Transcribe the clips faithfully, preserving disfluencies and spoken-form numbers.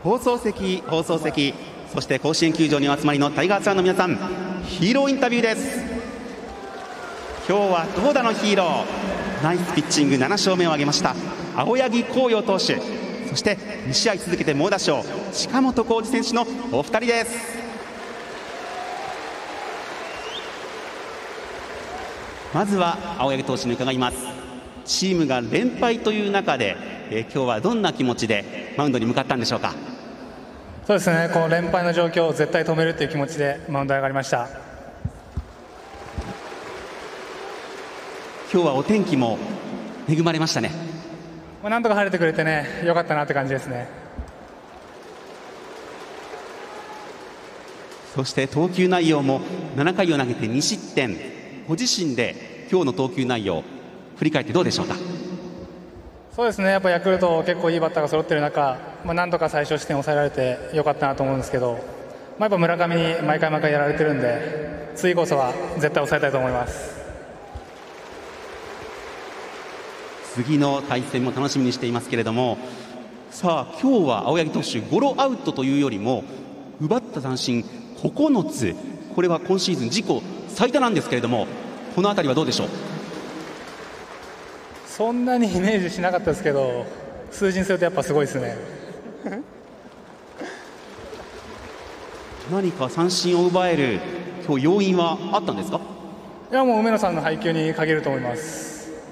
放送席、放送席、そして甲子園球場にお集まりのタイガースファンの皆さん、ヒーローインタビューです。今日は投打のヒーロー、ナイスピッチングなな勝目を挙げました青柳晃洋投手、そしてに試合続けて猛打賞近本光司選手のお二人です。まずは青柳投手に伺います。チームが連敗という中で、えー、今日はどんな気持ちでマウンドに向かったんでしょうか。 そうですね、この連敗の状況を絶対止めるという気持ちでマウンドに上がりました。 今日はお天気も恵まれましたね。 まあ、なんとか晴れてくれてね、よかったなって感じですね。 そして投球内容もななかいを投げてに失点、ご自身で今日の投球内容振り返ってどうでしょうか。 そうですね、やっぱヤクルト結構いいバッターが揃っている中、まあ、なんとか最初失点を抑えられてよかったなと思うんですけど、まあ、やっぱ村上に毎回毎回やられてるんで、次こそは絶対抑えたいと思います。 次の対戦も楽しみにしていますけれども、さあ今日は青柳投手ゴロアウトというよりも奪った三振ここのつ、これは今シーズン自己最多なんですけれども、このあたりはどうでしょう。 そんなにイメージしなかったですけど、数字にするとやっぱすごいですね。 何か三振を奪える今日要因はあったんですか。 いや、もう梅野さんの配球に限ると思います。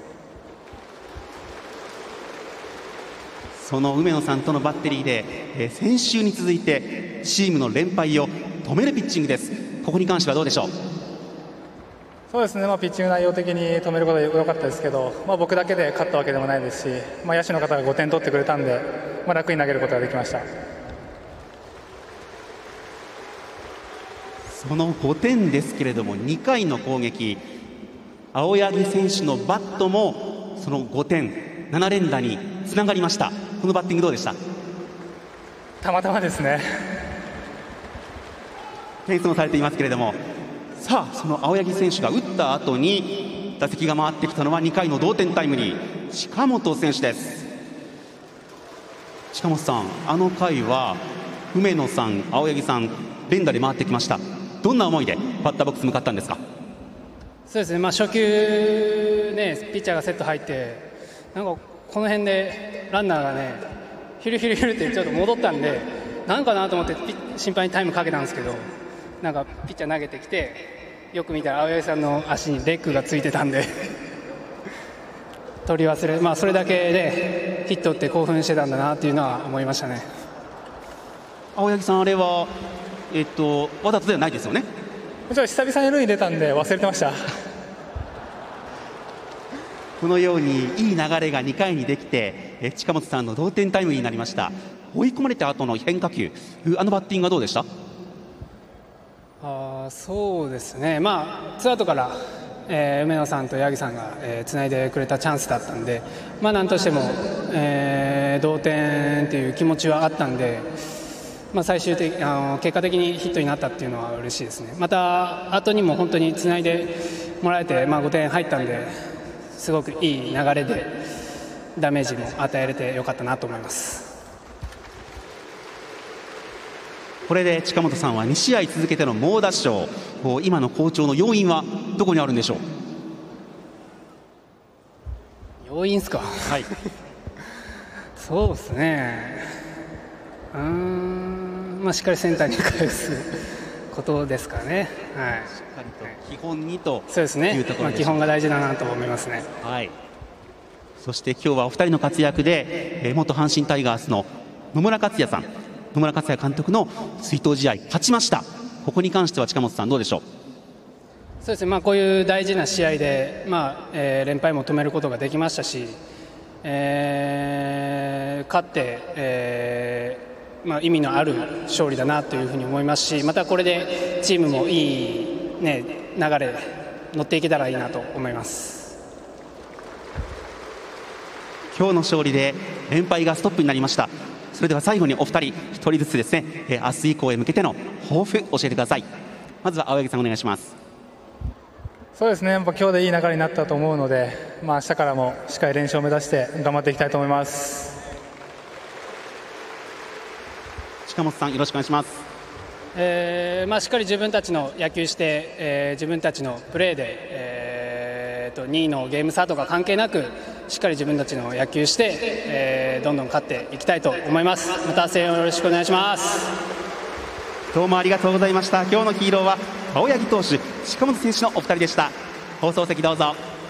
その梅野さんとのバッテリーで、えー、先週に続いてチームの連敗を止めるピッチングです。ここに関してはどうでしょう。 そうですね、まあ、ピッチング内容的に止めることは良かったですけど、まあ、僕だけで勝ったわけでもないですし、まあ、野手の方がごてん取ってくれたんで、まあ、楽に投げることができました。 そのごてんですけれども、にかいの攻撃、青柳選手のバットもそのごてんなな連打につながりました。このバッティングどうでした。 たまたまですね。 点数もされていますけれども、さあその青柳選手が打った後に打席が回ってきたのはにかいの同点タイムリー近本選手です。近本さん、あの回は梅野さん、青柳さん連打で回ってきました。どんな思いでバッターボックス向かったんですか。 そうですね、まあ、初球、ね、ピッチャーがセット入ってなんかこの辺でランナーがねヒュルヒュルヒュルってちょっと戻ったんで、なんかなと思って心配にタイムかけたんですけど、なんかピッチャー投げてきてよく見たら青柳さんの足にレッグがついてたんで取り忘れ、まあ、それだけでヒットって興奮してたんだなっていうのは思いましたね。 青柳さん、あれは、えっと、わざとではないですよね。 ちょっと久々に塁に出たんで忘れてましたこのようにいい流れがにかいにできて、え近本さんの同点タイムリーになりました。追い込まれた後の変化球、あのバッティングはどうでした。 あそうですね、まあ、ツーアウトから、えー、梅野さんと八木さんが、えー、つないでくれたチャンスだったんで、まあ、なんとしても、えー、同点という気持ちはあったんで、まあ、最終的あの結果的にヒットになったっていうのは嬉しいですね。また後にも本当につないでもらえて、まあ、ごてん入ったんですごくいい流れでダメージも与えられてよかったなと思います。 これで近本さんはに試合続けての猛打賞、今の好調の要因はどこにあるんでしょう。 要因ですか。 はいそうですね、うーん、まあ、しっかりセンターに返すことですかね。はい、 しっかりと基本にとそうですね、 いうところでしょうか。 まあ、基本が大事だなと思いますね。 はい、そして今日はお二人の活躍で、えー、元阪神タイガースの野村克也さん、野村克也監督の追悼試合勝ちました。ここに関しては近本さんどうでしょう。 そうですね、まあ、こういう大事な試合で、まあえー、連敗も止めることができましたし、えー、勝って、えーまあ、意味のある勝利だなというふうに思いますし、またこれでチームもいい、ね、流れで乗っていけたらいいなと思います。 今日の勝利で連敗がストップになりました。それでは最後にお二人一人ずつですね、えー、明日以降へ向けての抱負教えてください。まずは青柳さんお願いします。 そうですね、やっぱ今日でいい流れになったと思うので、まあ、明日からもしっかり連勝を目指して頑張っていきたいと思います。 近本さんよろしくお願いします。 えーまあ、しっかり自分たちの野球して、えー、自分たちのプレーで、えー、とにいのゲーム差とか関係なくしっかり自分たちの野球して、えー、どんどん勝っていきたいと思います。また声援をよろしくお願いします。 どうもありがとうございました。今日のヒーローは青柳投手、近本選手のお二人でした。放送席どうぞ。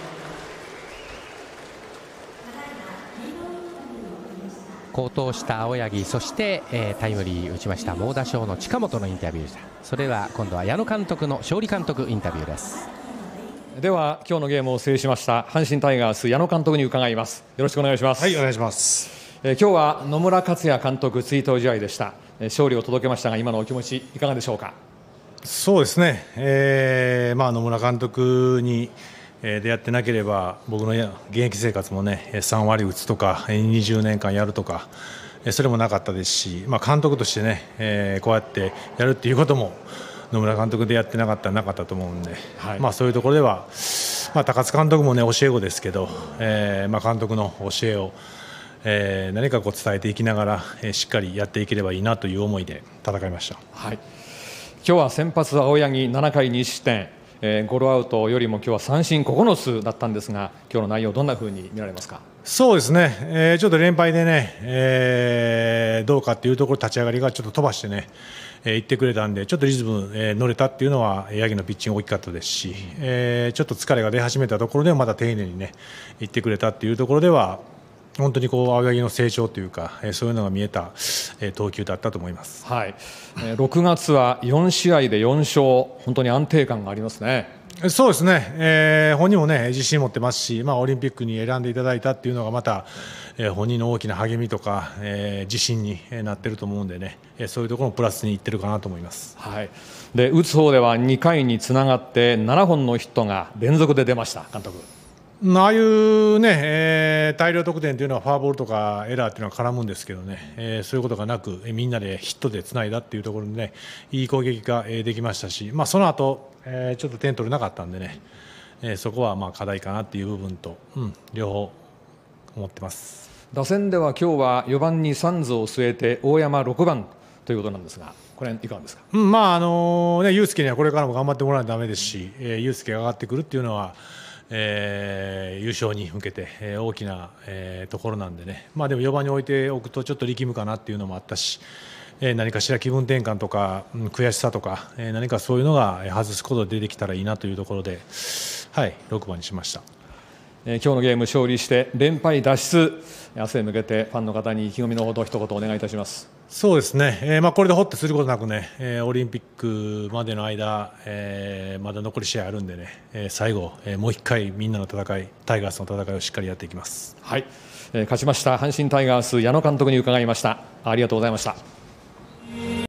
好投した青柳、そして、えー、タイムリー打ちました猛打賞の近本のインタビューでした。それは今度は矢野監督の勝利監督インタビューです。 では今日のゲームを制しました阪神タイガース矢野監督に伺います。よろしくお願いします。 はい、お願いします。 えー、今日は野村克也監督追悼試合でした。えー、勝利を届けましたが今のお気持ちいかがでしょうか。 そうですね、えーまあ、野村監督に出会ってなければ僕の現役生活もねさんわり打つとかにじゅうねんかんやるとかそれもなかったですし、まあ、監督としてね、えー、こうやってやるっていうことも野村監督でやってなかったらなかったと思うんで、はい、まあ、そういうところでは、まあ、高津監督もね教え子ですけど、えーまあ、監督の教えを、えー、何かこう伝えていきながら、えー、しっかりやっていければいいなという思いで戦いました。 はい、今日は先発青柳ななかいに失点、えー、ゴロアウトよりも今日は三振ここのつだったんですが今日の内容どんなふうに見られますか。 そうですね、えー、ちょっと連敗でね、えー、どうかっていうところ立ち上がりがちょっと飛ばしてね、えー、言ってくれたんでちょっとリズム、えー、乗れたっていうのは八木のピッチング大きかったですし、えー、ちょっと疲れが出始めたところでまた丁寧にね言ってくれたっていうところでは本当にこう青柳の成長というか、えー、そういうのが見えた、えー、投球だったと思います。 はい、えー、ろくがつはよんしあいでよんしょう、本当に安定感がありますね。 そうですね、えー、本人もね自信持ってますし、まあ、オリンピックに選んでいただいたっていうのがまた、えー、本人の大きな励みとか、えー、自信になってると思うんでね、えー、そういうところもプラスにいってるかなと思います。 はい、で打つ方ではにかいにつながってななほんのヒットが連続で出ました。監督、 ああいうね、えー、大量得点というのはフォアボールとかエラーというのは絡むんですけどね、えー、そういうことがなくみんなでヒットでつないだっていうところでねいい攻撃ができましたし、まあ、その後、えー、ちょっと点取れなかったんでね、えー、そこはまあ課題かなっていう部分と、うん、両方思ってます。 打線では今日はよばんにサンズを据えて大山ろくばんということなんですがこれいかがですか。 うん、まああのね、祐介にはこれからも頑張ってもらわないとだめですし、えー、祐介が上がってくるっていうのはえー、優勝に向けて、えー、大きな、えー、ところなんでね、まあ、でもよばんに置いておくとちょっと力むかなっていうのもあったし、えー、何かしら気分転換とか、うん、悔しさとか、えー、何かそういうのが外すことで出てきたらいいなというところで、はい、ろくばんにしました。 えー、今日のゲーム勝利して連敗脱出、明日へ向けてファンの方に意気込みのほど一言お願いいたします。 そうですね、えーまあ、これでほっとすることなくね、えー、オリンピックまでの間、えー、まだ残り試合あるんでね、えー、最後、えー、もう一回みんなの戦いタイガースの戦いをしっかりやっていきます。 はい、えー、勝ちました阪神タイガース矢野監督に伺いました。ありがとうございました。